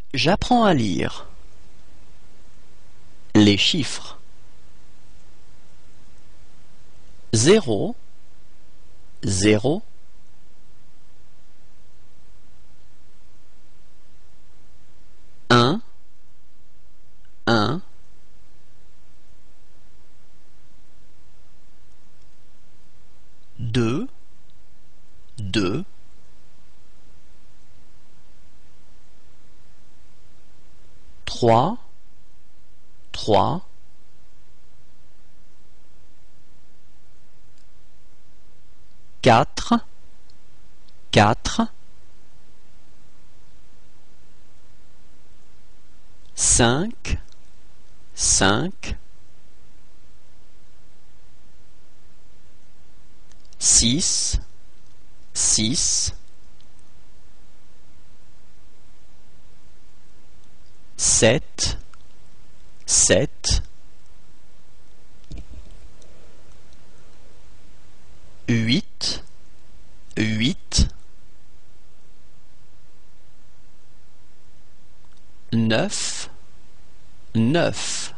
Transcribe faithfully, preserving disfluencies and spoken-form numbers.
J'apprends à lire. Les chiffres. Zéro, zéro, un, un, deux, deux, trois, trois, quatre, quatre, cinq, cinq, six, six, sept, sept, huit, huit, neuf, neuf.